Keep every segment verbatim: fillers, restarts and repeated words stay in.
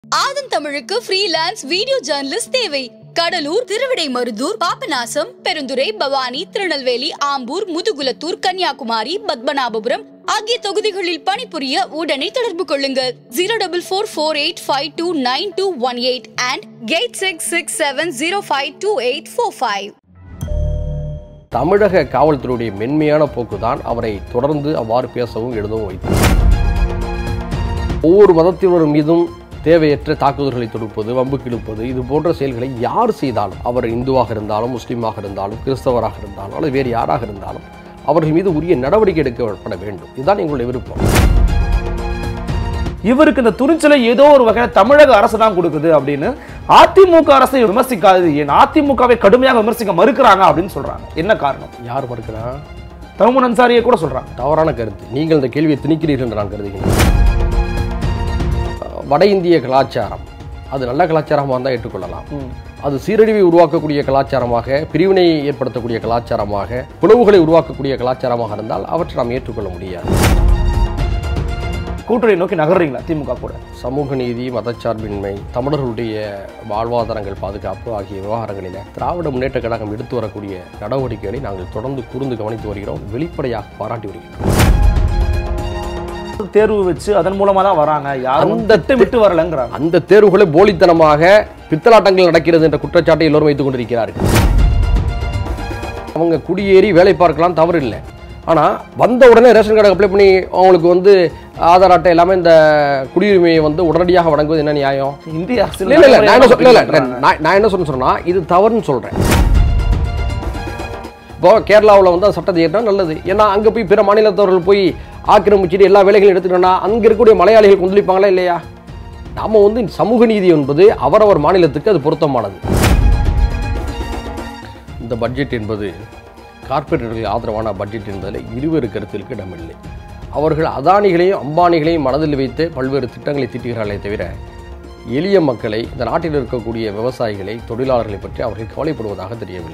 Aadhan Tamilukku freelance video journalist தேவை. கடலூர், திருவிடைமருதூர், பாபநாசம், பெருந்துறை, பவானி, திருநெல்வேலி, ஆம்பூர், முதுகுலத்தூர், கன்னியாகுமரி, பத்மநாபபுரம் ஆகிய தொகுதிகளில் பணிபுரிய உடனே தொடர்பு கொள்ளுங்கள். zero four four four eight five two nine two one eight and eight six six seven zero five two eight four five. தமிழக காவல்துறையுடைய மென்மையான போக்குதான் அவரை தொடர்ந்து அவ்வாறு பேசவும் எழுதவும் வைத்தது. ஒவ்வொரு மதத்தினர் மீதும் தேவையற்ற தாக்குதல்களை தொடுப்பது, வம்புக்கு இழுப்பது, இது போன்ற செயல்களை யார் செய்தாலும், அவர் இந்துவாக இருந்தாலும், முஸ்லீமாக இருந்தாலும், கிறிஸ்தவராக இருந்தாலும், அல்லது வேறு யாராக இருந்தாலும் அவர்கள் மீது உரிய நடவடிக்கை எடுக்கப்பட வேண்டும். இதுதான் எங்களுடைய விருப்பம். இவருக்கு இந்த துணிச்சலை ஏதோ ஒரு வகையில் தமிழக அரசு தான் கொடுக்குது அப்படின்னு அதிமுக அரசை விமர்சிக்காது, ஏன் அதிமுகவை கடுமையாக விமர்சிக்க மறுக்கிறாங்க அப்படின்னு சொல்றாங்க. என்ன காரணம்? யார் மறுக்கிறா? தமிழ் அன்சாரியை கூட சொல்றாங்க. தவறான கருத்து. நீங்கள் இந்த கேள்வியை திணிக்கிறீர்கள் என்று நான் கருதுகிறேன். வட இந்திய கலாச்சாரம் அது நல்ல கலாச்சாரமாக இருந்தால் ஏற்றுக்கொள்ளலாம். அது சீரழிவை உருவாக்கக்கூடிய கலாச்சாரமாக, பிரிவினை ஏற்படுத்தக்கூடிய கலாச்சாரமாக, பிளவுகளை உருவாக்கக்கூடிய கலாச்சாரமாக இருந்தால் அவற்றை நாம் ஏற்றுக்கொள்ள முடியாது. கூட்டணி நோக்கி நகர்றீங்களா திமுக கூட? சமூக நீதி, மதச்சார்பின்மை, தமிழர்களுடைய வாழ்வாதாரங்கள் பாதுகாப்பு ஆகிய விவகாரங்களில் திராவிட முன்னேற்ற கழகம் எடுத்து வரக்கூடிய நடவடிக்கைகளை நாங்கள் தொடர்ந்து கூர்ந்து கவனித்து வருகிறோம், வெளிப்படையாக பாராட்டி வருகிறோம். தேர்வு வச்சு அதன் மூலமா தான் வராங்க, யாரும் திட்டமிட்டு வரலங்கிறாங்க. அந்த தேர்வுகளை போலித்தனமாக பித்தலாட்டங்கள் நடக்கிறது என்ற குற்றச்சாட்டை எல்லோரும் வைத்துக் கொண்டிருக்கிறார்கள். அவங்க குடியேறி வேலை பார்க்கலாம், தவறு இல்லை. ஆனால் வந்த உடனே ரேஷன் கார்டு அப்ளை பண்ணி அவங்களுக்கு வந்து ஆதார் அட்டை எல்லாமே இந்த குடியுரிமையை வந்து உடனடியாக வழங்குவது என்ன நியாயம்? இந்திய நான் என்ன சொல்ல சொன்னா இது தவறுன்னு சொல்றேன். இப்போ கேரளாவில் வந்து சட்டத்தை ஏற்றா நல்லது. ஏன்னா அங்கே போய் பிற மாநிலத்தவர்கள் போய் ஆக்கிரமிச்சுட்டு எல்லா வேலைகளும் எடுத்துட்டோம்னா அங்கே இருக்கக்கூடிய மலையாளிகள் கொந்தளிப்பாங்களா இல்லையா? நாம வந்து சமூக நீதி என்பது அவரவர் மாநிலத்துக்கு அது பொருத்தமானது. இந்த பட்ஜெட் என்பது கார்ப்பரேட்டுகளுக்கு ஆதரவான பட்ஜெட் என்பதில் இருவேறு கருத்திற்கு இடமில்லை. அவர்கள் அதானிகளையும் அம்பானிகளையும் மனதில் வைத்து பல்வேறு திட்டங்களை தீட்டுகிறார்களே தவிர எளிய மக்களை, இந்த நாட்டில் இருக்கக்கூடிய விவசாயிகளை, தொழிலாளர்களை பற்றி அவர்கள் கவலைப்படுவதாக தெரியவில்லை.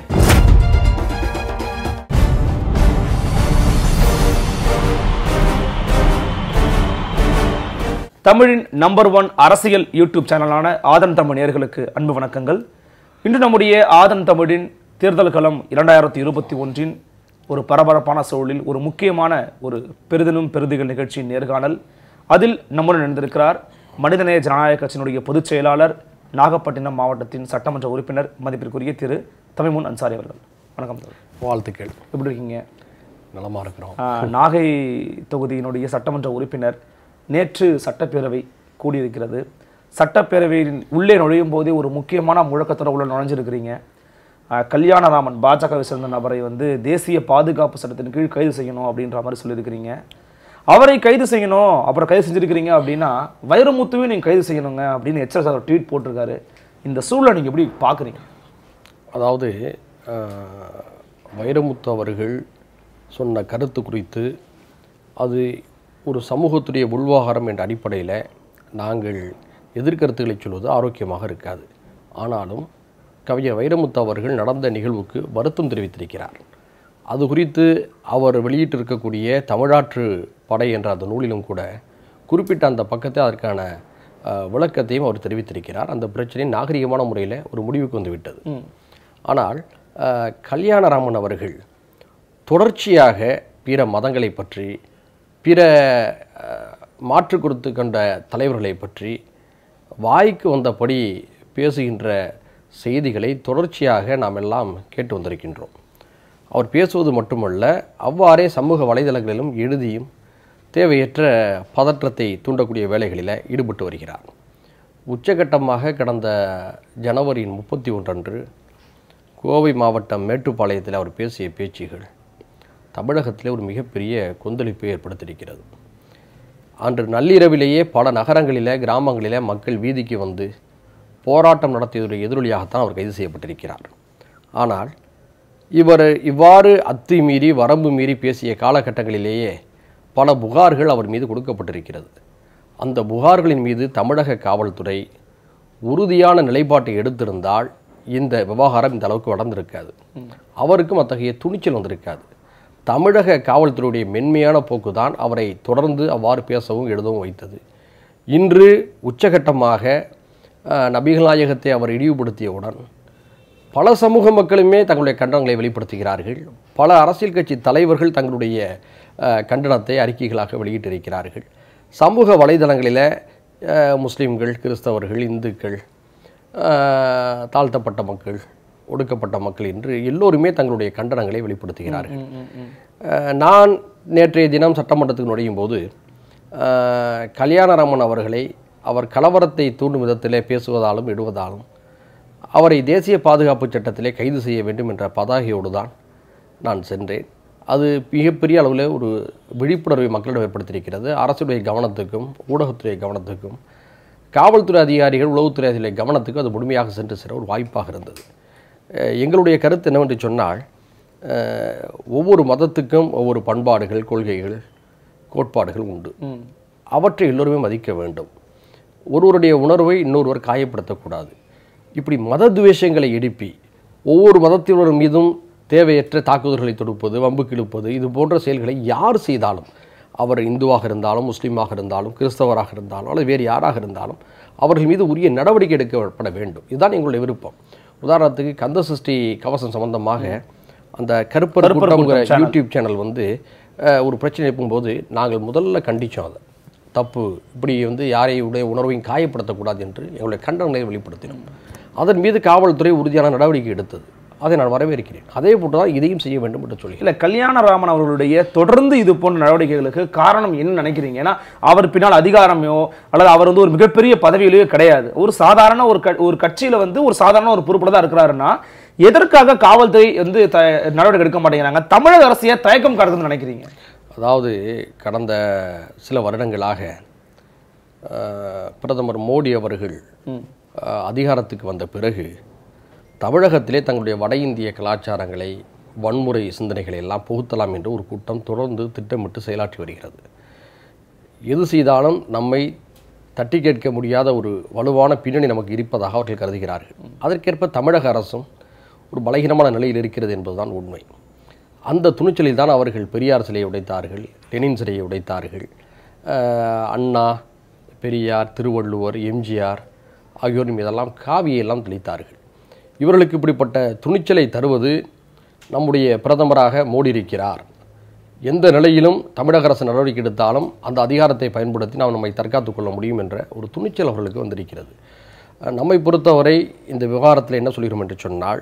தமிழின் நம்பர் ஒன் அரசியல் யூடியூப் சேனலான ஆதன் தமிழ் நேயர்களுக்கு அன்பு வணக்கங்கள். இன்று நம்முடைய ஆதன் தமிழின் தேர்தல் களம் இரண்டாயிரத்தி இருபத்தி ஒன்றின் ஒரு பரபரப்பான சூழலில் ஒரு முக்கியமான ஒரு பெரிதனும் பெருதிகள் நிகழ்ச்சியின் நேர்காணல். அதில் நம்முடன் இணைந்திருக்கிறார் மனிதநேய ஜனநாயக கட்சியினுடைய பொதுச் செயலாளர், நாகப்பட்டினம் மாவட்டத்தின் சட்டமன்ற உறுப்பினர், மதிப்பிற்குரிய திரு தமிமுன் அன்சாரி அவர்கள். வணக்கம் சார். வாழ்த்துக்கள். எப்படி இருக்கீங்க? நலமாக இருக்கிறோம். நாகை தொகுதியினுடைய சட்டமன்ற உறுப்பினர். நேற்று சட்டப்பேரவை கூடியிருக்கிறது. சட்டப்பேரவையின் உள்ளே நுழையும் போதே ஒரு முக்கியமான முழக்கத்தோட உள்ள நுழைஞ்சிருக்கிறீங்க. கல்யாணராமன் பாஜகவை சேர்ந்த நபரை வந்து தேசிய பாதுகாப்பு சட்டத்தின் கீழ் கைது செய்யணும் அப்படின்ற மாதிரி சொல்லியிருக்கிறீங்க. அவரை கைது செய்யணும், அப்புறம் கைது செஞ்சிருக்கிறீங்க அப்படின்னா வைரமுத்துவையும் நீங்கள் கைது செய்யணுங்க அப்படின்னு எச்எஸ் அவர் ட்வீட் போட்டிருக்காரு. இந்த சூழலை நீங்கள் எப்படி பார்க்குறீங்க? அதாவது வைரமுத்து அவர்கள் சொன்ன கருத்து குறித்து அது ஒரு சமூகத்துடைய உள்வாகாரம் என்ற அடிப்படையில் நாங்கள் எதிர்கருத்துக்களை சொல்வது ஆரோக்கியமாக இருக்காது. ஆனாலும் கவிஞர் வைரமுத்து அவர்கள் நடந்த நிகழ்வுக்கு வருத்தம் தெரிவித்திருக்கிறார். அது குறித்து அவர் வெளியிட்டிருக்கக்கூடிய தமிழாற்று படை என்ற அந்த நூலிலும் கூட குறிப்பிட்ட அந்த பக்கத்தை அதற்கான விளக்கத்தையும் அவர் தெரிவித்திருக்கிறார். அந்த பிரச்சனை நாகரிகமான முறையில் ஒரு முடிவுக்கு வந்துவிட்டது. ஆனால் கல்யாணராமன் அவர்கள் தொடர்ச்சியாக பிற மதங்களை பற்றி, பிற மாற்று கொடுத்து கொண்ட தலைவர்களை பற்றி வாய்க்கு வந்தபடி பேசுகின்ற செய்திகளை தொடர்ச்சியாக நாம் எல்லாம் கேட்டு வந்திருக்கின்றோம். அவர் பேசுவது மட்டுமல்ல, அவ்வாறே சமூக வலைதளங்களிலும் எழுதியும் தேவையற்ற பதற்றத்தை தூண்டக்கூடிய வேலைகளில் ஈடுபட்டு வருகிறார். உச்சகட்டமாக கடந்த ஜனவரி முப்பத்தி ஒன்று அன்று கோவை மாவட்டம் மேட்டுப்பாளையத்தில் அவர் பேசிய பேச்சுகள் தமிழகத்திலே ஒரு மிகப்பெரிய கொந்தளிப்பை ஏற்படுத்தியிருக்கிறது. அன்று நள்ளிரவிலேயே பல நகரங்களில், கிராமங்களில் மக்கள் வீதிக்கு வந்து போராட்டம் நடத்தியதுடைய எதிரொலியாகத்தான் அவர் கைது செய்யப்பட்டிருக்கிறார். ஆனால் இவர் இவ்வாறு அத்துமீறி வரம்பு மீறி பேசிய காலகட்டங்களிலேயே பல புகார்கள் அவர் மீது கொடுக்கப்பட்டிருக்கிறது. அந்த புகார்களின் மீது தமிழக காவல்துறை உறுதியான நிலைப்பாட்டை எடுத்திருந்தால் இந்த விவகாரம் இந்த அளவுக்கு வளர்ந்திருக்காது. அவருக்கும் அத்தகைய துணிச்சல் வந்திருக்காது. தமிழக காவல்துறையுடைய மென்மையான போக்குதான் அவரை தொடர்ந்து அவ்வாறு பேசவும் எழுதவும் வைத்தது. இன்று உச்சகட்டமாக நபிகள் நாயகத்தை அவர் இழிவுபடுத்தியவுடன் பல சமூக மக்களுமே தங்களுடைய கண்டனங்களை வெளிப்படுத்துகிறார்கள். பல அரசியல் கட்சி தலைவர்கள் தங்களுடைய கண்டனத்தை அறிக்கைகளாக வெளியிட்டிருக்கிறார்கள். சமூக வலைதளங்களில் முஸ்லீம்கள், கிறிஸ்தவர்கள், இந்துக்கள், தாழ்த்தப்பட்ட மக்கள், ஒடுக்கப்பட்ட மக்கள் என்று எல்லோருமே தங்களுடைய கண்டனங்களை வெளிப்படுத்துகிறார்கள். நான் நேற்றைய தினம் சட்டமன்றத்துக்கு நுழையும் போது கல்யாணராமன் அவர்களை அவர் கலவரத்தை தூண்டும் விதத்திலே பேசுவதாலும் இடுவதாலும் அவரை தேசிய பாதுகாப்பு சட்டத்திலே கைது செய்ய வேண்டும் என்ற பதாகையோடு தான் நான் சென்றேன். அது மிகப்பெரிய அளவில் ஒரு விழிப்புணர்வை மக்களிடம் ஏற்படுத்தியிருக்கிறது. அரசுடைய கவனத்துக்கும் ஊடகத்துறை கவனத்துக்கும் காவல்துறை அதிகாரிகள், உளவுத்துறை அதிகாரிகள் கவனத்துக்கும் அது முழுமையாக சென்று சேர ஒரு வாய்ப்பாக இருந்தது. எங்களுடைய கருத்து என்னவென்று சொன்னால், ஒவ்வொரு மதத்துக்கும் ஒவ்வொரு பண்பாடுகள், கொள்கைகள், கோட்பாடுகள் உண்டு. அவற்றை எல்லோருமே மதிக்க வேண்டும். ஒருவருடைய உணர்வை இன்னொருவர் காயப்படுத்தக்கூடாது. இப்படி மத துவேஷங்களை எழுப்பி ஒவ்வொரு மதத்தினர் மீதும் தேவையற்ற தாக்குதல்களை தொடுப்பது, வம்புக்கு இழுப்பது, இது போன்ற செயல்களை யார் செய்தாலும், அவர் இந்துவாக இருந்தாலும், முஸ்லீமாக இருந்தாலும், கிறிஸ்தவராக இருந்தாலும் அல்லது வேறு யாராக இருந்தாலும் அவர்கள் மீது உரிய நடவடிக்கை எடுக்கப்பட வேண்டும். இதுதான் எங்களுடைய விருப்பம். உதாரணத்துக்கு கந்த சஷ்டி கவசம் சம்பந்தமாக அந்த கருப்பர் கூட்டம்ங்கிற யூடியூப் சேனல் வந்து ஒரு பிரச்சனை இருக்கும்போது நாங்கள் முதல்ல கண்டித்தோம். அதை தப்பு, இப்படி வந்து யாரையுடைய உணர்வையும் காயப்படுத்தக்கூடாது என்று எங்களுடைய கண்டனங்களை வெளிப்படுத்தினோம். அதன் மீது காவல்துறை உறுதியான நடவடிக்கை எடுத்தது. அதை நான் வரவேற்கிறேன். அதே போட்டு தான் இதையும் செய்ய வேண்டும் என்று சொல்லி இல்லை, கல்யாணராமன் அவர்களுடைய தொடர்ந்து இது போன்ற நடவடிக்கைகளுக்கு காரணம் என்ன நினைக்கிறீங்க? ஏன்னா அவர் பின்னால் அதிகாரமோ அல்லது அவர் வந்து ஒரு மிகப்பெரிய பதவியிலேயோ கிடையாது. ஒரு சாதாரண ஒரு ஒரு கட்சியில் வந்து ஒரு சாதாரண ஒரு பொறுப்பில் தான் இருக்கிறாருன்னா எதற்காக காவல்துறை வந்து நடவடிக்கை எடுக்க மாட்டேங்கிறாங்க? தமிழக அரசியை தயக்கம் காட்டுதுன்னு நினைக்கிறீங்க? அதாவது கடந்த சில வருடங்களாக பிரதமர் மோடி அவர்கள் அதிகாரத்துக்கு வந்த பிறகு தமிழகத்திலே தங்களுடைய வட இந்திய கலாச்சாரங்களை, வன்முறை சிந்தனைகளை எல்லாம் புகுத்தலாம் என்று ஒரு கூட்டம் தொடர்ந்து திட்டமிட்டு செயலாற்றி வருகிறது. எது செய்தாலும் நம்மை தட்டி கேட்க முடியாத ஒரு வலுவான பின்னணி நமக்கு இருப்பதாக அவர்கள் கருதுகிறார்கள். அதற்கேற்ப தமிழக அரசும் ஒரு பலகீனமான நிலையில் இருக்கிறது என்பதுதான் உண்மை. அந்த துணிச்சலில் தான் அவர்கள் பெரியார் சிலையை உடைத்தார்கள், லெனின் சிலையை உடைத்தார்கள். அண்ணா, பெரியார், திருவள்ளுவர், எம்ஜிஆர் ஆகியோர் மீதெல்லாம் காவியெல்லாம் தெளித்தார்கள். இவர்களுக்கு இப்படிப்பட்ட துணிச்சலை தருவது நம்முடைய பிரதமராக மோடி இருக்கிறார். எந்த நிலையிலும் தமிழக அரசு நடவடிக்கை எடுத்தாலும் அந்த அதிகாரத்தை பயன்படுத்தி நாம் நம்மை தற்காத்துக் கொள்ள முடியும் என்ற ஒரு துணிச்சல் அவர்களுக்கு வந்திருக்கிறது. நம்மை பொறுத்தவரை இந்த விவகாரத்தில் என்ன சொல்கிறோம் என்று சொன்னால்,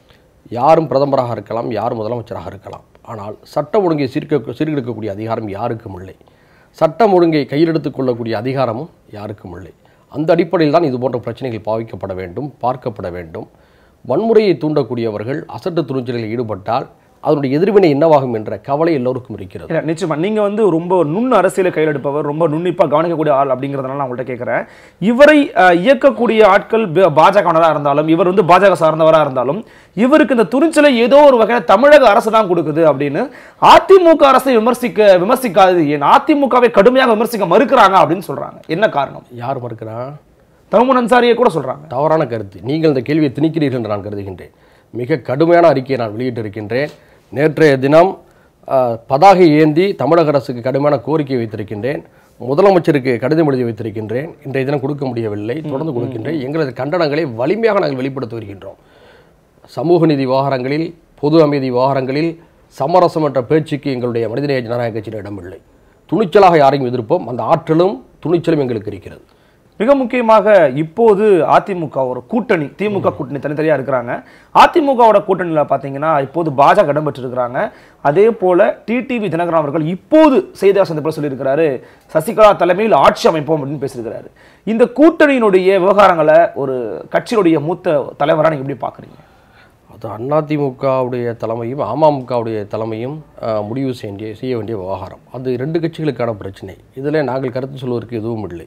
யாரும் பிரதமராக இருக்கலாம், யாரும் முதலமைச்சராக இருக்கலாம். ஆனால் சட்டம் ஒழுங்கை சீர்க சீர்கெடுக்கக்கூடிய அதிகாரம் யாருக்கும் இல்லை. சட்டம் ஒழுங்கை கையில் எடுத்துக் கொள்ளக்கூடிய அதிகாரமும் யாருக்கும் இல்லை. அந்த அடிப்படையில் தான் இது போன்ற பிரச்சனைகள் பாவிக்கப்பட வேண்டும், பார்க்கப்பட வேண்டும். வன்முறையை தூண்டக்கூடியவர்கள் அசட்டு துணிச்சலில் ஈடுபட்டால் அதனுடைய எதிர்வினை என்னவாகும் என்ற கவலை எல்லோருக்கும் இருக்கிறது. நிச்சயமா நீங்க வந்து ரொம்ப நுண் அரசியலை கையில் எடுப்பவர், ரொம்ப நுண்ணிப்பா கவனிக்கக்கூடிய ஆள் அப்படிங்கிறதுனால நான் உங்கள்கிட்ட கேட்கிறேன். இவரை இயக்கக்கூடிய ஆட்கள் பாஜகவனராக இருந்தாலும், இவர் வந்து பாஜக சார்ந்தவராக இருந்தாலும், இவருக்கு இந்த துணிச்சலை ஏதோ ஒரு வகையில் தமிழக அரசு தான் கொடுக்குது அப்படின்னு அதிமுக அரசை விமர்சிக்க விமர்சிக்காது, ஏன் அதிமுகவை கடுமையாக விமர்சிக்க மறுக்கிறாங்க அப்படின்னு சொல்றாங்க. என்ன காரணம்? யார் மறுக்கிறான்? தமுன் அன்சாரியை கூட சொல்றாங்க. தவறான கருத்து. நீங்கள் இந்த கேள்வியை திணிக்கிறீர்கள் என்று நான் கருதுகின்றேன். மிக கடுமையான அறிக்கையை நான் வெளியிட்டிருக்கின்றேன். நேற்றைய தினம் பதாகை ஏந்தி தமிழக அரசுக்கு கடுமையான கோரிக்கை வைத்திருக்கின்றேன். முதலமைச்சருக்கு கடிதம் எழுதி வைத்திருக்கின்றேன். இன்றைய தினம் கொடுக்க முடியவில்லை, தொடர்ந்து கொடுக்கின்றேன். எங்களது கண்டனங்களை வலிமையாக நாங்கள் வெளிப்படுத்தி வருகின்றோம். சமூக நீதி விவகாரங்களில், பொது அமைதி விவகாரங்களில் சமரசம் என்ற பேச்சுக்கு எங்களுடைய மனிதநேய ஜனநாயக கட்சியின் இடமில்லை. துணிச்சலாக யாரையும் எதிர்ப்போம். அந்த ஆற்றலும் துணிச்சலும் எங்களுக்கு இருக்கிறது. மிக முக்கியமாக இப்போது அதிமுக ஒரு கூட்டணி, திமுக கூட்டணி தனித்தனியாக இருக்கிறாங்க. அதிமுகவோட கூட்டணியில் பார்த்தீங்கன்னா இப்போது பாஜக இடம்பெற்றிருக்கிறாங்க. அதே போல டிடிவி தினகரன் அவர்கள் இப்போது செய்தியாளர் சந்திப்பில் சொல்லியிருக்கிறாரு, சசிகலா தலைமையில் ஆட்சி அமைப்போம் அப்படின்னு பேசியிருக்கிறாரு. இந்த கூட்டணியினுடைய விவகாரங்களை ஒரு கட்சியினுடைய மூத்த தலைவராக நீங்கள் எப்படி பார்க்குறீங்க? அது அதிமுகவுடைய தலைமையும் அமமுகவுடைய தலைமையும் முடிவு செய்ய செய்ய வேண்டிய விவகாரம். அது ரெண்டு கட்சிகளுக்கான பிரச்சனை. இதில் நாங்கள் கருத்து சொல்வதற்கு எதுவும் இல்லை.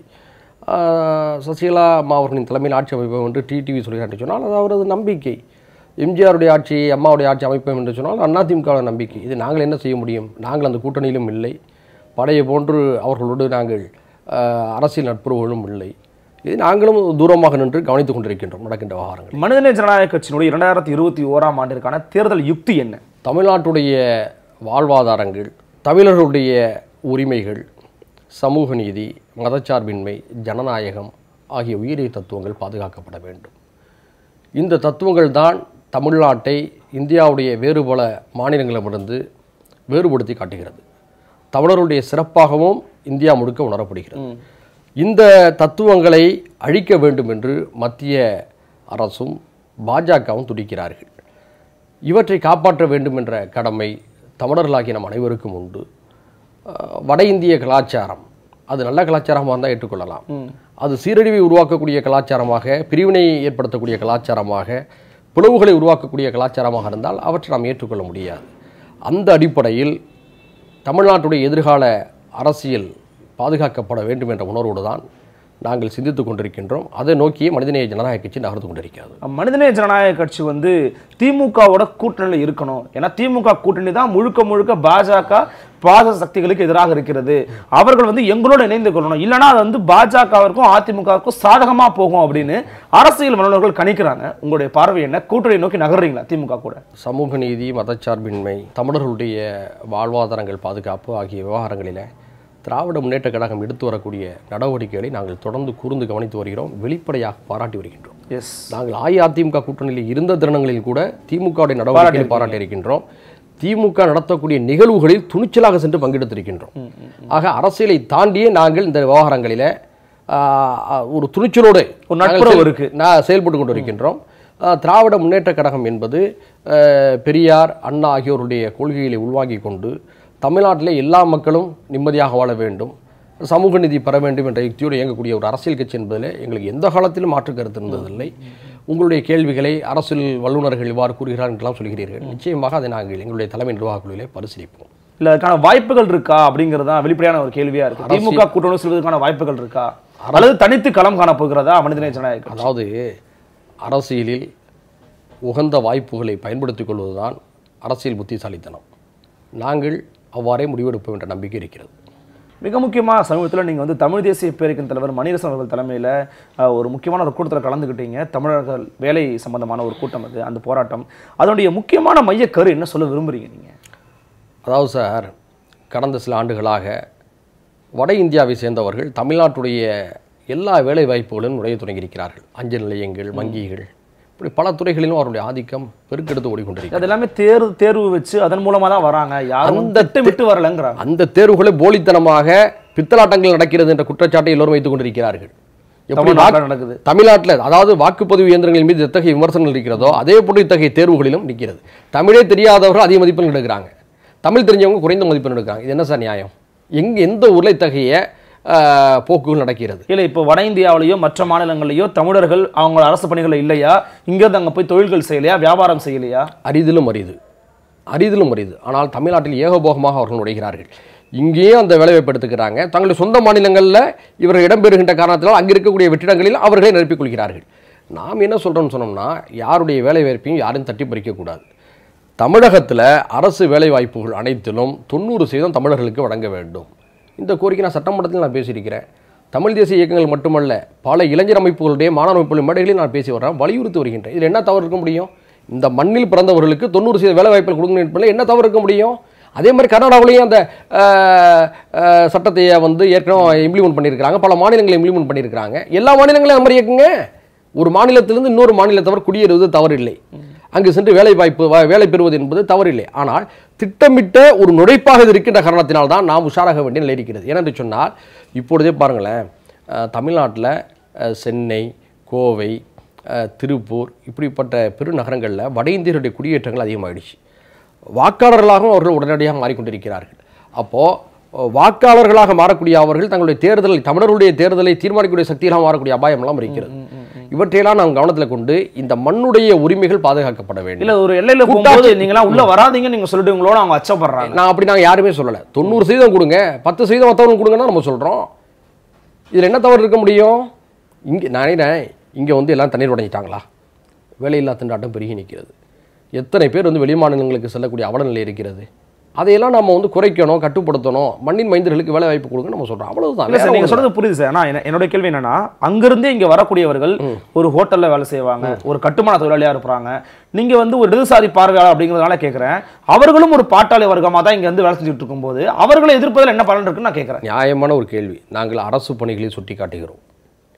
சசிகலா அம்மா அவர்களின் தலைமையில் ஆட்சி அமைப்போம் என்று டிடிவி சொல்கிறார் என்று சொன்னால் அது அவரது நம்பிக்கை. எம்ஜிஆருடைய ஆட்சி, அம்மாவுடைய ஆட்சி அமைப்போம் என்று சொன்னால் அதிமுகவோட நம்பிக்கை. இது நாங்கள் என்ன செய்ய முடியும்? நாங்கள் அந்த கூட்டணியிலும் இல்லை. படையை போன்று அவர்களோடு நாங்கள் அரசியல் நட்புறவுகளும் இல்லை. இது நாங்களும் தூரமாக நின்று கவனித்துக் கொண்டிருக்கின்றோம் நடக்கின்ற விவகாரங்கள். மனிதநேய ஜனநாயக கட்சியினுடைய இரண்டாயிரத்தி இருபத்தி ஓராம் ஆண்டிற்கான தேர்தல் யுக்தி என்ன? தமிழ்நாட்டுடைய வாழ்வாதாரங்கள், தமிழர்களுடைய உரிமைகள், சமூக நீதி, மதச்சார்பின்மை, ஜனநாயகம், ஆகிய உயிரிய தத்துவங்கள் பாதுகாக்கப்பட வேண்டும். இந்த தத்துவங்கள் தான் தமிழ்நாட்டை இந்தியாவுடைய வேறு பல மாநிலங்களிடமிருந்து வேறுபடுத்தி காட்டுகிறது. தமிழருடைய சிறப்பாகவும் இந்தியா முழுக்க உணரப்படுகிறது. இந்த தத்துவங்களை அழிக்க வேண்டும் என்று மத்திய அரசும் பாஜகவும் துடிக்கிறார்கள். இவற்றை காப்பாற்ற வேண்டும் என்ற கடமை தமிழர்களாகிய நம் அனைவருக்கும் உண்டு. வட இந்திய கலாச்சாரம் அது நல்ல கலாச்சாரமாக இருந்தால் ஏற்றுக்கொள்ளலாம். அது சீரழிவை உருவாக்கக்கூடிய கலாச்சாரமாக, பிரிவினை ஏற்படுத்தக்கூடிய கலாச்சாரமாக, பிளவுகளை உருவாக்கக்கூடிய கலாச்சாரமாக இருந்தால் அவற்றை நாம் ஏற்றுக்கொள்ள முடியாது. அந்த அடிப்படையில் தமிழ்நாட்டுடைய எதிர்கால அரசியல் பாதுகாக்கப்பட வேண்டும் என்ற உணர்வோடு தான் நாங்கள் சிந்தித்து கொண்டிருக்கின்றோம். அதை நோக்கியே மனிதநேய ஜனநாயக கட்சி நகர்ந்து கொண்டிருக்கிறது. மனிதநேய ஜனநாயக கட்சி வந்து திமுகவோட கூட்டணியில் இருக்கணும். ஏன்னா திமுக கூட்டணி தான் முழுக்க முழுக்க பாஜக பாத சக்திகளுக்கு எதிராக இருக்கிறது. அவர்கள் வந்து எங்களோட இணைந்து கொள்ளணும், இல்லைன்னா அது வந்து பாஜகவிற்கும் அதிமுகவுக்கும் சாதகமா போகும் அப்படின்னு அரசியல் வல்லுநர்கள் கணிக்கிறாங்க. உங்களுடைய பார்வை என்ன? கூட்டணி நோக்கி நகர்றீங்களா திமுக கூட? சமூக நீதி, மதச்சார்பின்மை, தமிழர்களுடைய வாழ்வாதாரங்கள் பாதுகாப்பு ஆகிய விவகாரங்களில் திராவிட முன்னேற்ற கழகம் எடுத்து வரக்கூடிய நடவடிக்கைகளை நாங்கள் தொடர்ந்து கூர்ந்து கவனித்து வருகிறோம், வெளிப்படையாக பாராட்டி வருகின்றோம். எஸ், நாங்கள் அஇஅதிமுக கூட்டணியில் இருந்த தருணங்களில் கூட திமுகவுடைய நடவடிக்கைகளை பாராட்டி இருக்கின்றோம். திமுக நடத்தக்கூடிய நிகழ்வுகளில் துணிச்சலாக சென்று பங்கெடுத்திருக்கின்றோம். ஆக அரசியலை தாண்டியே நாங்கள் இந்த விவகாரங்களில் ஒரு துணிச்சலோடு நான் செயல்பட்டு கொண்டு இருக்கின்றோம். திராவிட முன்னேற்ற கழகம் என்பது பெரியார், அண்ணா ஆகியோருடைய கொள்கைகளை உள்வாங்கி கொண்டு தமிழ்நாட்டில் எல்லா மக்களும் நிம்மதியாக வாழ வேண்டும், சமூக நீதி பெற வேண்டும் என்ற யுக்தியோடு இயங்கக்கூடிய ஒரு அரசியல் கட்சி என்பதில் எங்களுக்கு எந்த காலத்திலும் மாற்று கருத்து இருந்ததில்லை. உங்களுடைய கேள்விகளை அரசியல் வல்லுநர்கள் இவ்வாறு கூறுகிறார் என்றெல்லாம் சொல்கிறீர்கள். நிச்சயமாக அதை நாங்கள் எங்களுடைய தலைமை நிர்வாக குழுவிலே பரிசீலிப்போம். இல்லை, அதுக்கான வாய்ப்புகள் இருக்கா அப்படிங்கிறது தான் வெளிப்படையான ஒரு கேள்வியாக இருக்குது. திமுக கூட்டணி செல்வதற்கான வாய்ப்புகள் இருக்கா, அல்லது தனித்து களம் காண போகிறதா மனிதநேய ஜனநாயக? அதாவது அரசியலில் உகந்த வாய்ப்புகளை பயன்படுத்திக் கொள்வதுதான் அரசியல் புத்திசாலித்தனம். நாங்கள் அவ்வாறே முடிவெடுப்போம் என்ற நம்பிக்கை இருக்கிறது. மிக முக்கியமாக சமீபத்தில் நீங்கள் வந்து தமிழ் தேசிய பேரவையின் தலைவர் மணிரசன் அவர்கள் தலைமையில் ஒரு முக்கியமான ஒரு கூட்டத்தில் கலந்துக்கிட்டீங்க. தமிழர்கள் வேலை சம்பந்தமான ஒரு கூட்டம் அது, அந்த போராட்டம். அதனுடைய முக்கியமான மைய கரு என்ன சொல்ல விரும்புகிறீங்க நீங்கள்? அதாவது சார், கடந்த சில ஆண்டுகளாக வட இந்தியாவை சேர்ந்தவர்கள் தமிழ்நாட்டுடைய எல்லா வேலை வாய்ப்புகளும் நுழைய தொடங்கியிருக்கிறார்கள். அஞ்சல் நிலையங்கள், வங்கிகள், இப்படி பல துறைகளிலும் அவருடைய ஆதிக்கம் பெருக்கெடுத்து ஓடிக்கொண்டிருக்கிறது. அது எல்லாமே தேர்வு தேர்வு வச்சு அதன் மூலமாக தான் வராங்க, யாரும் அந்த விட்டு வரலங்கிறாங்க. அந்த தேர்வுகளை போலித்தனமாக பித்தலாட்டங்கள் நடக்கிறது என்ற குற்றச்சாட்டை எல்லோரும் வைத்துக் கொண்டிருக்கிறார்கள். எப்படி நடக்குது தமிழ்நாட்டில்? அதாவது வாக்குப்பதிவு இயந்திரங்கள் மீது எத்தகைய விமர்சனங்கள் இருக்கிறதோ அதே போன்று இத்தகைய தேர்வுகளிலும் நிற்கிறது. தமிழே தெரியாதவர்கள் அதிக மதிப்பெண் எடுக்கிறாங்க, தமிழ் தெரிஞ்சவங்க குறைந்த மதிப்பெண் எடுக்கிறாங்க. இது என்ன சார் நியாயம்? எங்க எந்த ஊரில் இத்தகைய போக்குகள் நடக்கிறது? இல்லை, இப்போ வட இந்தியாவிலேயோ மற்ற மாநிலங்களிலேயோ தமிழர்கள் அவங்க அரசு பணிகள் இல்லையா, இங்கிருந்து அங்கே போய் தொழில்கள் செய்யலையா, வியாபாரம் செய்யலையா? அரிதிலும் அரிது, அரிதிலும் அரிது. ஆனால் தமிழ்நாட்டில் ஏகபோகமாக அவர்கள் நுழைகிறார்கள். இங்கேயும் அந்த வேலைவாய்ப்பு எடுத்துக்கிறாங்க. தங்களுடைய சொந்த மாநிலங்களில் இவர்கள் இடம்பெறுகின்ற காரணத்தினால் அங்கே இருக்கக்கூடிய வெற்றிடங்களில் அவர்களே நிரப்பிக் கொள்கிறார்கள். நாம் என்ன சொல்கிறோம்னு சொன்னோம்னா, யாருடைய வேலைவாய்ப்பையும் யாரும் தட்டி பறிக்கக்கூடாது. தமிழகத்தில் அரசு வேலைவாய்ப்புகள் அனைத்திலும் தொண்ணூறு சதவீதம் தமிழர்களுக்கு வழங்க வேண்டும். இந்த கோரிக்கை நான் சட்டமன்றத்தில் நான் பேசியிருக்கிறேன். தமிழ் தேசிய இயக்கங்கள் மட்டுமல்ல, பல இளைஞர் அமைப்புகளுடைய மாணவ அமைப்புகளின் மேடைகளில் நான் பேசி வர்றேன், வலியுறுத்தி வருகின்றேன். இதில் என்ன தவறு இருக்க முடியும்? இந்த மண்ணில் பிறந்தவர்களுக்கு தொண்ணூறு சதவீத வேலை வாய்ப்புகள் கொடுங்க என்பதில் என்ன தவறு இருக்க முடியும்? அதே மாதிரி கர்நாடகாவிலையும் அந்த சட்டத்தை வந்து ஏற்கனவே இம்ப்ளிமெண்ட் பண்ணியிருக்கிறாங்க, பல மாநிலங்களை இம்ப்ளிமெண்ட் பண்ணியிருக்கிறாங்க. எல்லா மாநிலங்களையும் அந்த மாதிரி இயக்குங்க. ஒரு மாநிலத்திலிருந்து இன்னொரு மாநிலத்தவர் குடியேறுவது தவறில்லை, அங்கு சென்று வேலை வாய்ப்பு வேலை பெறுவது என்பது தவறில்லை. ஆனால் திட்டமிட்ட ஒரு நுழைப்பாக இருக்கின்ற காரணத்தினால் தான் நாம் உஷாராக வேண்டிய நிலை இருக்கிறது. ஏனென்று சொன்னால், இப்பொழுதே பாருங்களேன், தமிழ்நாட்டில் சென்னை, கோவை, திருப்பூர் இப்படிப்பட்ட பெருநகரங்களில் வட இந்தியருடைய குடியேற்றங்கள் அதிகமாகிடுச்சு. வாக்காளர்களாகவும் அவர்கள் உடனடியாக மாறிக்கொண்டிருக்கிறார்கள். அப்போது வாக்காளர்களாக மாறக்கூடிய அவர்கள் தங்களுடைய தேர்தலை, தமிழர்களுடைய தேர்தலை தீர்மானிக்கக்கூடிய சக்திகளாக மாறக்கூடிய அபாயம் எல்லாம் இருக்கிறது. இவற்றையெல்லாம் நாம் கவனத்தில் கொண்டு இந்த மண்ணுடைய உரிமைகள் பாதுகாக்கப்பட வேண்டும். இல்ல, ஒரு எல்லையில போகும்போது நீங்களாம் உள்ள வராதீங்க நீங்க சொல்லிட்டு உங்களோட அவங்க அச்சப்படுறாங்க. நான் அப்படி நாங்கள் யாருமே சொல்லலை. தொண்ணூறு சதவீதம் கொடுங்க, பத்து சதவீதம் மற்றவங்க கொடுங்கன்னா நம்ம சொல்கிறோம். இதில் என்ன தவறு இருக்க முடியும்? இங்கே நானே இங்கே வந்து எல்லாம் தண்ணீர் உடைஞ்சிட்டாங்களா? வேலையில்லா திண்டாட்டம் பெருகி நிற்கிறது. எத்தனை பேர் வந்து வெளி மாநிலங்களுக்கு செல்லக்கூடிய அவலநிலை இருக்கிறது. அதையெல்லாம் நம்ம வந்து குறைக்கணும், கட்டுப்படுத்தணும், மண்ணின் மைந்தர்களுக்கு வேலை வாய்ப்பு கொடுங்க நம்ம சொல்றோம். அவ்வளவுதான். இல்லை சார், நீங்கள் சொல்றது புரியுது சார். ஆனால் என்னோட கேள்வி என்னன்னா, அங்கிருந்தே இங்கே வரக்கூடியவர்கள் ஒரு ஹோட்டலில் வேலை செய்வாங்க, ஒரு கட்டுமான தொழிலாளியாக இருப்பாங்க. நீங்கள் வந்து ஒரு இடதுசாரி பார்வையாளர் அப்படிங்கிறதுனால கேட்குறேன், அவர்களும் ஒரு பாட்டாளி வர்க்கமாக தான் இங்கே வந்து வேலை செஞ்சுட்டு இருக்கும்போது அவர்களை எதிர்ப்பதில் என்ன பலன் இருக்குன்னு நான் கேட்குறேன். நியாயமான ஒரு கேள்வி. நாங்கள் அரசு பணிகளை சுட்டி காட்டுகிறோம்.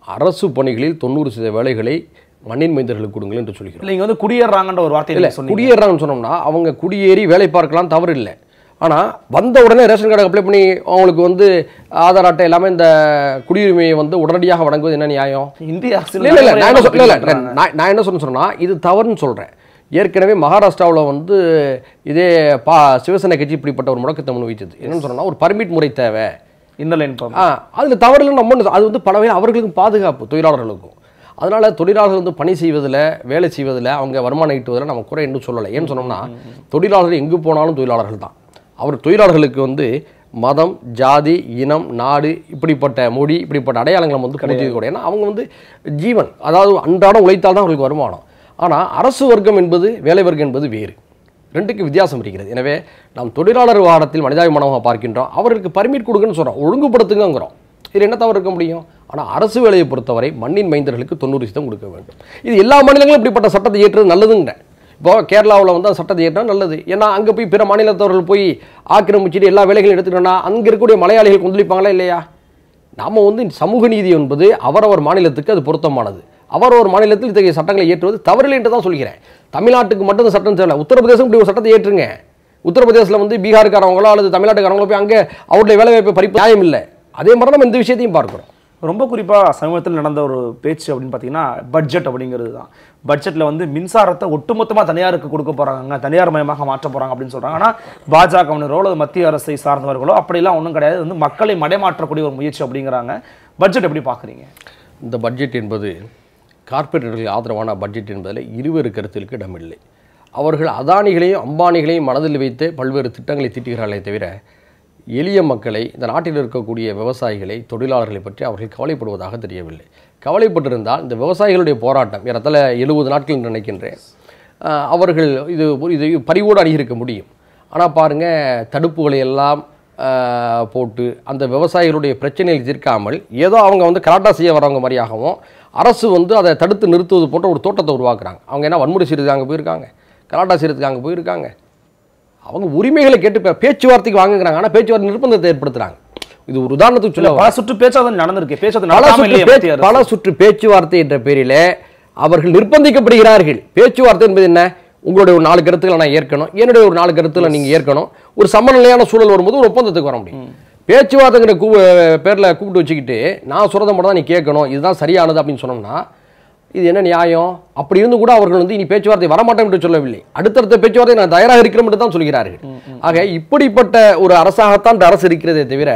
அரசு பணிகளில் தொண்ணூறு சதவீத வேலைகளை மண்ணின் மைந்தர்களுக்கு கொடுங்கள் என்று சொல்கிறோம். நீங்க வந்து குடியேறாங்கன்ற ஒரு வார்த்தை இல்லை, குடியேறாங்கன்னு சொன்னோம்னா அவங்க குடியேறி வேலை பார்க்கலாம், தவறு இல்லை. ஆனால் வந்த உடனே ரேஷன் கார்டு அப்ளை பண்ணி அவங்களுக்கு வந்து ஆதார் அட்டை எல்லாமே இந்த குடியுரிமையை வந்து உடனடியாக வழங்குவது என்ன நியாயம்? இந்திய அரசு இல்லை இல்லை நான் என்ன சொல்ல நான் நான் என்ன சொல்ல சொன்னா இது தவறுன்னு சொல்கிறேன். ஏற்கனவே மகாராஷ்டிராவில் வந்து இதே பா சிவசேனை கட்சி இப்படிப்பட்ட ஒரு முடக்கத்தை முன் வைத்தது. என்னன்னு சொன்னால் ஒரு பர்மிட் முறை தேவை, இன்னல் ஆ அதில் தவறு நம்ம அது வந்து பல வகையில் அவர்களுக்கும் பாதுகாப்பு தொழிலாளர்களுக்கும். அதனால் தொழிலாளர்கள் வந்து பணி செய்வதில் வேலை செய்வதில் அவங்க வருமானம் ஈட்டுவதில் நம்ம குறை என்று சொல்லலை. ஏன்னு சொன்னோம்னா தொழிலாளர்கள் எங்கு போனாலும் தொழிலாளர்கள் தான். அவர் தொழிலாளர்களுக்கு வந்து மதம், ஜாதி, இனம், நாடு, இப்படிப்பட்ட மொழி, இப்படிப்பட்ட அடையாளங்களை வந்து கிடையாது. ஏன்னா அவங்க வந்து ஜீவன், அதாவது அன்றாடம் உழைத்தால் தான் அவங்களுக்கு வருமானம். ஆனால் அரசு வர்க்கம் என்பது வேலை வர்க்கம் என்பது வேறு, ரெண்டுக்கு வித்தியாசம் இருக்கிறது. எனவே நாம் தொழிலாளர் வாரத்தில் மனிதாபிமானமாக பார்க்கின்றோம். அவர்களுக்கு பர்மிட் கொடுக்குன்னு சொல்கிறோம், ஒழுங்குபடுத்துங்கிறோம். இது என்ன தவறு இருக்க முடியும்? ஆனால் அரசு வேலையை பொறுத்தவரை மண்ணின் மைந்தர்களுக்கு தொண்ணூறு சதவீதம் கொடுக்க வேண்டும். இது எல்லா மாநிலங்களும் இப்படிப்பட்ட சட்டத்தை ஏற்றது நல்லதுங்க. இப்போ கேரளாவில் வந்து அந்த சட்டத்தை ஏற்றினா நல்லது. ஏன்னா அங்கே போய் பிற மாநிலத்தவர்கள் போய் ஆக்கிரமிச்சுட்டு எல்லா வேலைகளும் எடுத்துக்கிட்டோன்னா அங்கே இருக்கக்கூடிய மலையாளிகள் கொந்தளிப்பாங்களா இல்லையா? நாம் வந்து சமூக நீதி என்பது அவரவர் மாநிலத்துக்கு அது பொருத்தமானது. அவரவர் மாநிலத்தில் இத்தகைய சட்டங்களை ஏற்றுவது தவறில்லை என்று தான் சொல்கிறேன். தமிழ்நாட்டுக்கு மட்டும் இந்த சட்டம் தேவை. உத்தரப்பிரதேசம் இப்படி ஒரு சட்டத்தை ஏற்றுங்க. உத்தரப்பிரதேசத்தில் வந்து பீகாருக்காரவங்களோ அல்லது தமிழ்நாட்டுக்காரங்களோ போய் அங்கே அவருடைய வேலைவாய்ப்பை பறிப்பு நியாயம் இல்லை. அதே மாதிரி நம்ம இந்த விஷயத்தையும் பார்க்குறோம். ரொம்ப குறிப்பாக சமீபத்தில் நடந்த ஒரு பேச்சு அப்படின்னு பார்த்தீங்கன்னா பட்ஜெட் அப்படிங்கிறது தான். பட்ஜெட்டில் வந்து மின்சாரத்தை ஒட்டுமொத்தமாக தனியாருக்கு கொடுக்க போகிறாங்க, தனியார் மயமாக மாற்ற போகிறாங்க அப்படின்னு சொல்கிறாங்க. ஆனால் பாஜகவினரோ அல்லது மத்திய அரசை சார்ந்தவர்களோ அப்படிலாம் ஒன்றும் கிடையாது, வந்து மக்களை மடைமாற்றக்கூடிய ஒரு முயற்சி அப்படிங்கிறாங்க. பட்ஜெட் எப்படி பார்க்குறீங்க? இந்த பட்ஜெட் என்பது கார்ப்பரேட்டுகளுக்கு ஆதரவான பட்ஜெட் என்பதில் இருவேறு கருத்திற்கு இடமில்லை. அவர்கள் அதானிகளையும் அம்பானிகளையும் மனதில் வைத்து பல்வேறு திட்டங்களை தீட்டுகிறார்களே தவிர எளிய மக்களை, இந்த நாட்டில் இருக்கக்கூடிய விவசாயிகளை, தொழிலாளர்களை பற்றி அவர்கள் கவலைப்படுவதாக தெரியவில்லை. கவலைப்பட்டிருந்தால் இந்த விவசாயிகளுடைய போராட்டம் இடத்துல எழுபது நாட்கள் என்று நினைக்கின்றேன், அவர்கள் இது இது பறிவோடு அணுகியிருக்க முடியும். ஆனால் பாருங்கள், தடுப்புகளை எல்லாம் போட்டு அந்த விவசாயிகளுடைய பிரச்சனையை தீர்க்காமல் ஏதோ அவங்க வந்து கலாட்டா செய்ய வரவங்க மாதிரியாகவும் அரசு வந்து அதை தடுத்து நிறுத்துவது போன்ற ஒரு தோட்டத்தை உருவாக்குறாங்க. அவங்க என்ன வன்முறை செய்யறதுக்கு அங்கே போயிருக்காங்க, கலாட்டா செய்யறதுக்கு அங்கே போயிருக்காங்க. அவங்க உரிமைகளை கேட்டு பேச்சுவார்த்தைக்கு வாங்குறாங்க, ஆனால் பேச்சுவார்த்தை நிர்பந்தத்தை ஏற்படுத்துறாங்க. இது ஒரு உதாரணத்துக்கு சொல்ல பல சுற்று பேச்சுவார்த்தை நடந்திருக்கு. பல சுற்று பேச்சுவார்த்தை என்ற பேரில் அவர்கள் நிர்பந்திக்கப்படுகிறார்கள். பேச்சுவார்த்தை என்பது என்ன? உங்களுடைய ஒரு நாலு கருத்துக்களை நான் ஏற்கணும், என்னுடைய ஒரு நாலு கருத்துக்களை நீங்கள் ஏற்கணும். ஒரு சமநிலையான சூழல் வரும்போது ஒரு ஒப்பந்தத்துக்கு வர முடியும். பேச்சுவார்த்தைங்கிற கூ பேரில் கூப்பிட்டு வச்சுக்கிட்டு நான் சொல்கிறத மட்டும் தான் நீ கேட்கணும், இதுதான் சரியானது அப்படின்னு சொன்னோம்னா இது என்ன நியாயம்? அப்படி இருந்து கூட அவர்கள் வந்து இனி பேச்சுவார்த்தை வரமாட்டோம் என்று சொல்லவில்லை, அடுத்தடுத்த பேச்சுவார்த்தை நான் தயாராக இருக்கிறோம் என்று தான் சொல்கிறார்கள். ஆக இப்படிப்பட்ட ஒரு அரசாகத்தான் இந்த அரசு இருக்கிறதே தவிர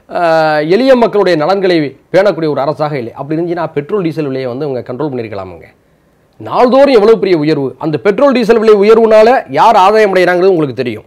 எளிய மக்களுடைய நலன்களை பேணக்கூடிய ஒரு அரசாக இல்லை. அப்படி இருந்துச்சுன்னா பெட்ரோல் டீசல் விலையை வந்து அவங்க கண்ட்ரோல் பண்ணியிருக்கலாமுங்க. நாள்தோறும் எவ்வளோ பெரிய உயர்வு, அந்த பெட்ரோல் டீசல் விலை உயர்வுனால யார் ஆதாயம் அடைகிறாங்கிறது உங்களுக்கு தெரியும்.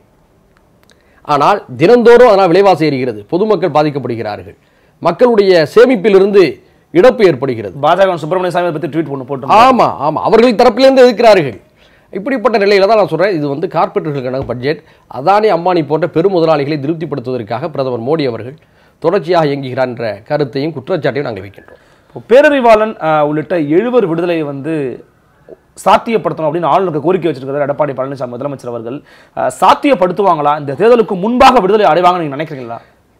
ஆனால் தினந்தோறும் அதனால் விலைவாசி ஏறுகிறது, பொதுமக்கள் பாதிக்கப்படுகிறார்கள், மக்களுடைய சேமிப்பிலிருந்து இழப்பு ஏற்படுகிறது. பாஜக சுப்பிரமணிய சாமி பற்றி ட்வீட் பண்ணி போட்டு ஆமா ஆமா அவர்கள் தரப்பிலிருந்து எதிர்க்கிறார்கள். இப்படிப்பட்ட நிலையில தான் நான் சொல்றேன், இது வந்து கார்ப்பரேட்டுகளுக்கான பட்ஜெட். அதானி அம்பானி போன்ற பெரும் முதலாளிகளை திருப்திப்படுத்துவதற்காக பிரதமர் மோடி அவர்கள் தொடர்ச்சியாக இயங்குகிறார் என்ற கருத்தையும் குற்றச்சாட்டையும் நாங்கள் வைக்கின்றோம். பேரறிவாளன் உள்ளிட்ட எழுவர் விடுதலையை வந்து சாத்தியப்படுத்தணும் அப்படின்னு ஆளுநருக்கு கோரிக்கை வச்சிருக்கிறார் எடப்பாடி பழனிசாமி முதலமைச்சர் அவர்கள். சாத்தியப்படுத்துவாங்களா? இந்த தேர்தலுக்கு முன்பாக விடுதலை அடைவாங்க நீங்க நினைக்கிறீங்களா?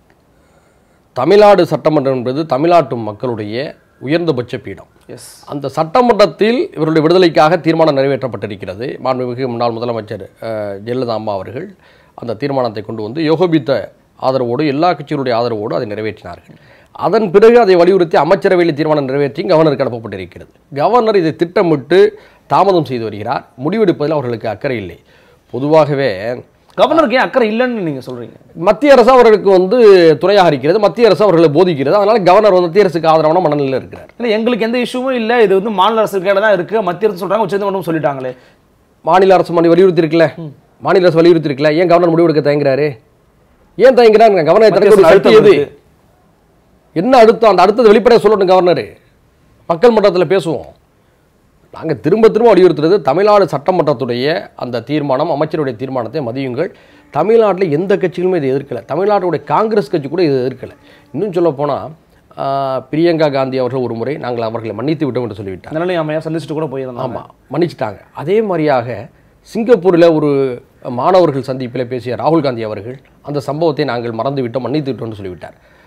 தமிழ்நாடு சட்டமன்றம் என்பது தமிழ்நாட்டு மக்களுடைய உயர்ந்தபட்ச பீடம். எஸ், அந்த சட்டமன்றத்தில் இவருடைய விடுதலைக்காக தீர்மானம் நிறைவேற்றப்பட்டிருக்கிறது. மாண்புமிகு முன்னாள் முதலமைச்சர் ஜெயலலிதா அம்மா அவர்கள் அந்த தீர்மானத்தை கொண்டு வந்து யோகபித்த ஆதரவோடு எல்லா கட்சிகளுடைய ஆதரவோடு அதை நிறைவேற்றினார்கள். அதன் பிறகு அதை வலியுறுத்தி அமைச்சரவையில் தீர்மானம் நிறைவேற்றி கவர்னருக்கு அனுப்பப்பட்டிருக்கிறது. கவர்னர் இதை திட்டமிட்டு தாமதம் செய்து வருகிறார். முடிவெடுப்பதில் அவர்களுக்கு அக்கறை இல்லை. பொதுவாகவே கவர்னருக்கு ஏன் அக்கறை இல்லைன்னு நீங்க சொல்றீங்க? மத்திய அரசு அவர்களுக்கு வந்து துறையாக இருக்கிறது, மத்திய அரசு அவர்களை போதிக்கிறது. அதனால கவர்னர் வந்து மத்திய அரசுக்கு ஆதரவான மனநிலையில் இருக்கிறார். இல்லை, எங்களுக்கு எந்த இஷ்யூவும் இல்லை, இது வந்து மாநில அரசு கேட தான் இருக்கு, மத்திய அரசு சொல்றாங்க, உச்சநீதிமன்றம் சொல்லிட்டாங்களே. மாநில அரசு மணி வலியுறுத்தி இருக்குல்ல, மாநில அரசு வலியுறுத்தி இருக்குல்ல, ஏன் கவர்னர் முடிவெடுக்க தயங்குறாரு? ஏன் தயங்குறாங்க? கவர்னர் தடுக்கிறது என்ன அழுத்தம்? அந்த அடுத்தது வெளிப்படையாக சொல்லணும் கவர்னர். மக்கள் மன்றத்தில் பேசுவோம். நாங்கள் திரும்ப திரும்ப வலியுறுத்துறது தமிழ்நாடு சட்டமன்றத்துடைய அந்த தீர்மானம், அமைச்சருடைய தீர்மானத்தை மதியுங்கள். தமிழ்நாட்டில் எந்த கட்சிகளுமே இதை எதிர்க்கலை. தமிழ்நாட்டுடைய காங்கிரஸ் கட்சி கூட இதை எதிர்க்கலை. இன்னும் சொல்ல போனால் பிரியங்கா காந்தி அவர்கள் ஒரு முறை நாங்கள் அவர்களை மன்னித்து விட்டோம் என்று சொல்லிவிட்டாங்க. நிலைமை அம்மையாக சந்திச்சுட்டு கூட போயிருந்தோம். ஆமாம், மன்னிச்சிட்டாங்க. அதே மாதிரியாக சிங்கப்பூரில் ஒரு மாணவர்கள் சந்திப்பில் பேசிய ராகுல் காந்தி அவர்கள் அந்த சம்பவத்தை நாங்கள் மறந்து விட்டோம், மன்னித்து விட்டோம்னு சொல்லிவிட்டார்.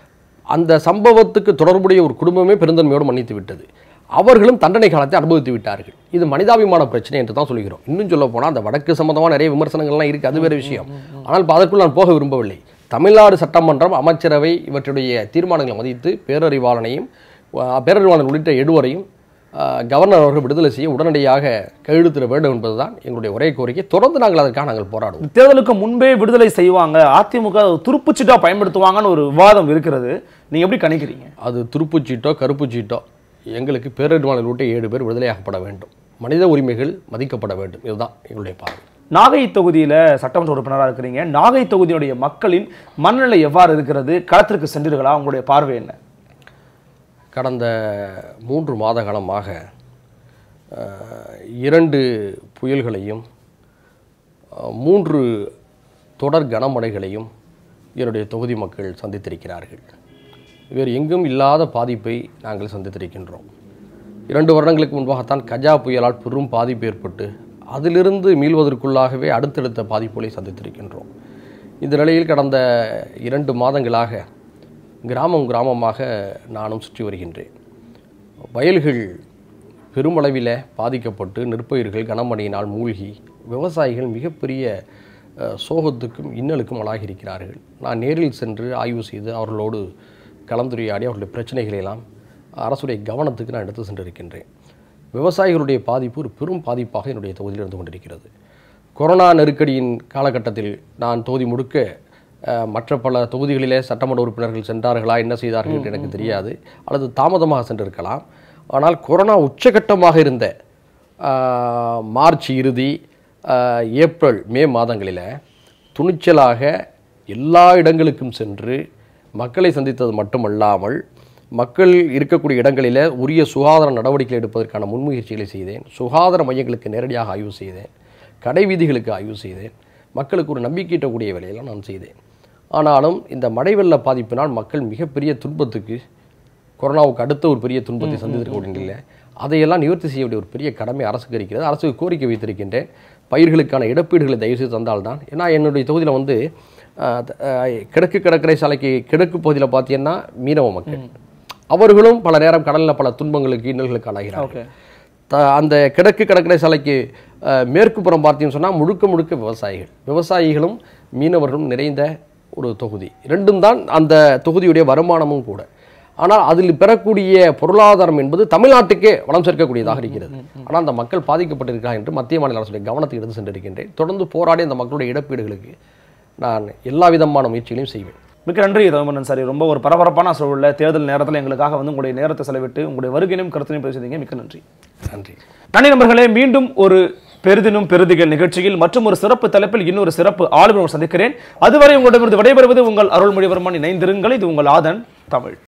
அந்த சம்பவத்துக்கு தொடர்புடைய ஒரு குடும்பமே பெருந்தன்மையோடு மன்னித்து விட்டது. அவர்களும் தண்டனை காலத்தை அனுபவித்து விட்டார்கள். இது மனிதாபிமான பிரச்சனை என்று தான் சொல்கிறோம். இன்னும் சொல்ல போனால் அந்த வடக்கு சம்பந்தமாக நிறைய விமர்சனங்கள்லாம் இருக்குது, அது வேறு விஷயம். ஆனால் அதற்குள் நான் போக விரும்பவில்லை. தமிழ்நாடு சட்டமன்றம், அமைச்சரவை இவற்றுடைய தீர்மானங்களை மதித்து பேரறிவாளனையும் பேரறிவாளன் உள்ளிட்ட எழுவரையும் கவர்னர் அவர்கள் விடுதலை செய்ய உடனடியாக கையெழுத்திட வேண்டும் என்பதுதான் எங்களுடைய ஒரே கோரிக்கை. தொடர்ந்து நாங்கள் அதற்காக நாங்கள் போராடுவோம். தேர்தலுக்கு முன்பே விடுதலை செய்வாங்க, அதிமுக துருப்புச்சீட்டா பயன்படுத்துவாங்கன்னு ஒரு விவாதம் இருக்கிறது, நீங்க எப்படி கணிக்கிறீங்க? அது துருப்புச்சீட்டோ கருப்புச்சீட்டோ, எங்களுக்கு பேரறிவாளன் உள்ளிட்ட ஏழு பேர் விடுதலையாகப்பட வேண்டும், மனித உரிமைகள் மதிக்கப்பட வேண்டும், இதுதான் எங்களுடைய பார்வை. நாகை தொகுதியில் சட்டமன்ற உறுப்பினராக இருக்கிறீங்க. நாகை தொகுதியுடைய மக்களின் மனநிலை எவ்வாறு இருக்கிறது? களத்திற்கு சென்றீர்களா? உங்களுடைய பார்வை என்ன? கடந்த மூன்று மாத காலமாக இரண்டு புயல்களையும் மூன்று தொடர் கனமழைகளையும் என்னுடைய தொகுதி மக்கள் சந்தித்திருக்கிறார்கள். வேறு எங்கும் இல்லாத பாதிப்பை நாங்கள் சந்தித்திருக்கின்றோம். இரண்டு வருடங்களுக்கு முன்பாகத்தான் கஜா புயலால் பெரும் பாதிப்பு ஏற்பட்டு அதிலிருந்து மீள்வதற்குள்ளாகவே அடுத்தடுத்த பாதிப்புகளை சந்தித்திருக்கின்றோம். இந்த நிலையில் கடந்த இரண்டு மாதங்களாக கிராமம் கிராமமாக நானும் சுற்றி வருகின்றேன். வயல்கள் பெருமளவில் பாதிக்கப்பட்டு நெற்பயிர்கள் கனமழையினால் மூழ்கி விவசாயிகள் மிகப்பெரிய சோகத்துக்கும் இன்னலுக்கும் ஆளாகியிருக்கிறார்கள். நான் நேரில் சென்று ஆய்வு செய்து அவர்களோடு கலந்துரையாடி அவர்களுடைய பிரச்சனைகளெல்லாம் அரசுடைய கவனத்துக்கு நான் எடுத்து சென்றிருக்கின்றேன். விவசாயிகளுடைய பாதிப்பு ஒரு பெரும் பாதிப்பாக என்னுடைய தொகுதியில் இருந்து கொண்டிருக்கிறது. கொரோனா நெருக்கடியின் காலகட்டத்தில் நான் தொகுதி முழுக்க மற்ற பல தொகுதிகளிலே சட்டமன்ற உறுப்பினர்கள் சென்றார்களா, என்ன செய்தார்கள் என்று எனக்கு தெரியாது, அல்லது தாமதமாக சென்றிருக்கலாம். ஆனால் கொரோனா உச்சகட்டமாக இருந்த மார்ச் இறுதி, ஏப்ரல், மே மாதங்களில் துணிச்சலாக எல்லா இடங்களுக்கும் சென்று மக்களை சந்தித்தது மட்டுமல்லாமல் மக்கள் இருக்கக்கூடிய இடங்களில் உரிய சுகாதார நடவடிக்கைகள் எடுப்பதற்கான முன்முயற்சிகளை செய்தேன். சுகாதார மையங்களுக்கு நேரடியாக ஆய்வு செய்தேன், கடை வீதிகளுக்கு ஆய்வு செய்தேன், மக்களுக்கு ஒரு நம்பிக்கையிட்டக்கூடிய வேலையெல்லாம் நான் செய்தேன். ஆனாலும் இந்த மழை வெள்ள பாதிப்பினால் மக்கள் மிகப்பெரிய துன்பத்துக்கு, கொரோனாவுக்கு அடுத்த ஒரு பெரிய துன்பத்தை சந்தித்திருக்கக்கூடிய நிலையில் அதையெல்லாம் நிவர்த்தி செய்ய வேண்டிய ஒரு பெரிய கடமை அரசுக்கு இருக்கிறது. அரசுக்கு கோரிக்கை வைத்திருக்கின்றேன். பயிர்களுக்கான இழப்பீடுகளை தயவுசெய்து தந்தால்தான். ஏன்னா என்னுடைய தொகுதியில் வந்து கிழக்கு கடற்கரை சாலைக்கு கிழக்கு பகுதியில் பார்த்தீங்கன்னா மீனவ மக்கள், அவர்களும் பல நேரம் கடலில் பல துன்பங்களுக்கு இன்னல்களுக்கு ஆளாகிறார்கள். அந்த கிழக்கு கடற்கரை சாலைக்கு மேற்கு புறம் பார்த்தீங்கன்னு சொன்னால் முழுக்க முழுக்க விவசாயிகள், விவசாயிகளும் மீனவர்களும் நிறைந்த ஒரு தொகுதி. ரெண்டும் தான் அந்த தொகுதியுடைய வருமானமும் கூட. ஆனால் அதில் பெறக்கூடிய பொருளாதாரம் என்பது தமிழ்நாட்டுக்கே வளம் சேர்க்கக்கூடியதாக இருக்கிறது. ஆனால் அந்த மக்கள் பாதிக்கப்பட்டிருக்கிறார்கள் என்று மத்திய மாநில அரசுடைய கவனத்தை எடுத்து சென்றிருக்கின்றேன். தொடர்ந்து போராடி அந்த மக்களுடைய இழப்பீடுகளுக்கு நான் எல்லா விதமான முயற்சிகளையும் செய்வேன். மிக்க நன்றி ரகுமணன் சார். ரொம்ப ஒரு பரபரப்பான சூழலில் தேர்தல் நேரத்தில் எங்களுக்காக வந்து உங்களுடைய நேரத்தை செலவிட்டு உங்களுடைய வருகையிலும் கருத்தினையும் பேசுறீங்க. மிக்க நன்றி. நன்றி. நன்றி நண்பர்களே. மீண்டும் ஒரு பெரிதினும் பெருதிகள் நிகழ்ச்சியில் மற்றும் ஒரு சிறப்பு தலைப்பில் இன்னொரு சிறப்பு ஆளுநர் சந்திக்கிறேன். அதுவரை உங்களிடமிருந்து விடைபெறுவது உங்கள் அருள்மொழிவர்மன். இணைந்திருங்கள். இது உங்கள் ஆதன் தமிழ்.